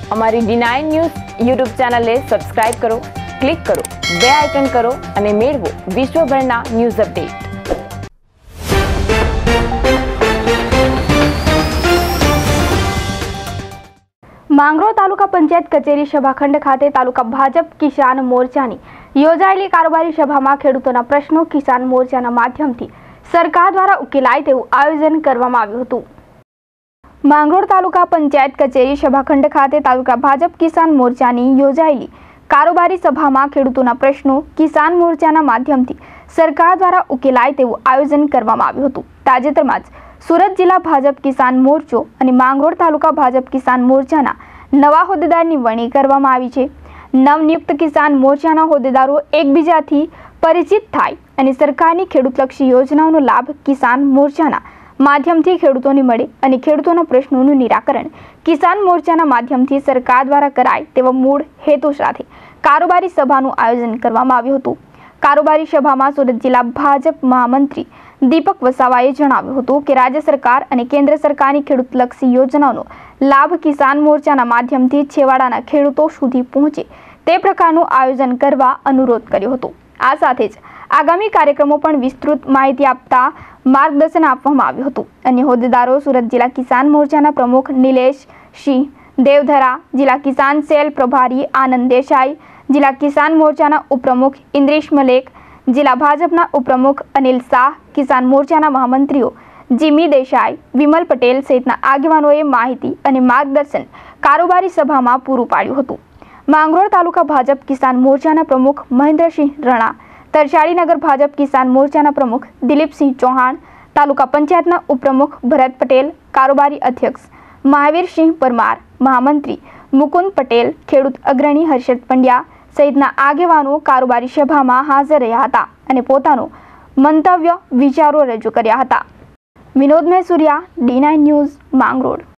અમારી D9 news YouTube ચેનલને subscribe કરો, ક્લિક કરો, બે આઇકન કરો અને મેળવો વિશ્વભરના ન્યૂઝ અપડેટ. માંગરોળ તાલુકા પંચાયત કચેરી સભાખંડ ખાતે તાલુકા ભાજપ કિસાન મોરચાની યોજાયેલી કારોબારી સભામાં ખેડૂતોના પ્રશ્નો કિસાન મોરચાના માધ્યમથી સરકાર દ્વારા ઉકેલાય તેવું આયોજન કરવામાં આવ્યું હતું. માંગરોળ તાલુકા પંચાયત કચેરી સભાખંડ ખાતે તાલુકા ભાજપ કિસાન મોરચાની યોજાયેલી કારોબારી સભામાં ખેડૂતોના પ્રશ્નો કિસાન મોરચાના માધ્યમથી સરકાર દ્વારા ઉકેલાય તેવું આયોજન કરવામાં આવ્યું હતું. તાજેતરમાં જ સુરત જિલ્લા ભાજપ કિસાન મોરચો અને માંગરોળ તાલુકા ભાજપ કિસાન મોરચાના નવા હોદ્દેદારની વરણી કરવામાં આવી છે. નવનિયુક્ત કિસાન મોરચાના હોદ્દેદારો એકબીજાથી પરિચિત થાય અને સરકારની ખેડૂતલક્ષી યોજનાઓનો લાભ કિસાન મોરચાના માધ્યમથી ખેડૂતોને મળે અને ખેડૂતોના પ્રશ્નોનું નિરાકરણ કિસાન મોરચાના માધ્યમથી સરકાર દ્વારા કરાય તેવા મૂળ હેતુ સાથે કારોબારી સભાનું આયોજન કરવામાં આવ્યું હતું. કારોબારી સભામાં સુરત જિલ્લા ભાજપ મહામંત્રી દીપક વસાવાએ જણાવ્યું હતું કે રાજ્ય સરકાર અને કેન્દ્ર સરકારની ખેડૂતલક્ષી યોજનાઓનો લાભ કિસાન મોરચાના માધ્યમથી છેવાડાના ખેડૂતો સુધી પહોંચે તે પ્રકારનું આયોજન કરવા અનુરોધ કર્યો હતો. આ સાથે જ આગામી કાર્યક્રમો પણ વિસ્તૃત માહિતી આપતા માર્ગદર્શન આપવામાં આવ્યું હતું. અન્ય હોદ્દેદારો સુરત જિલ્લા કિસાન મોરચાના પ્રમુખ નિલેશ સિંહ દેવધરા, જિલ્લા કિસાન સેલ પ્રભારી આનંદ દેસાઈ, જિલ્લા કિસાન મોરચાના ઉપપ્રમુખ ઇન્દ્રિશ મલેક, જિલ્લા ભાજપના ઉપપ્રમુખ અનિલ શાહ, કિસાન મોરચાના મહામંત્રીઓ જીમી દેસાઈ, વિમલ પટેલ સહિતના આગેવાનોએ માહિતી અને માર્ગદર્શન કારોબારી સભામાં પૂરું પાડ્યું હતું. માંગરોળ તાલુકા ભાજપ કિસાન મોરચાના પ્રમુખ મહેન્દ્રસિંહ રણા, તરસાળીનગર ભાજપ કિસાન મોરચાના પ્રમુખ દિલીપસિંહ ચૌહાણ, તાલુકા પંચાયતના ઉપપ્રમુખ ભરત પટેલ, કારોબારી અધ્યક્ષ મહાવીરસિંહ પરમાર, મહામંત્રી મુકુંદ પટેલ, ખેડૂત અગ્રણી હર્ષદ પંડ્યા સહિતના આગેવાનો કારોબારી સભામાં હાજર રહ્યા હતા અને પોતાનો મંતવ્ય વિચારો રજૂ કર્યા હતા. Vinod Mesuriya, D9 news, Mangrol.